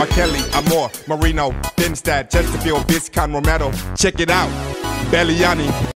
Kelly, Amor, Marino, Finstad, Chesterfield, Viscon, Romero. Check it out, Belliani.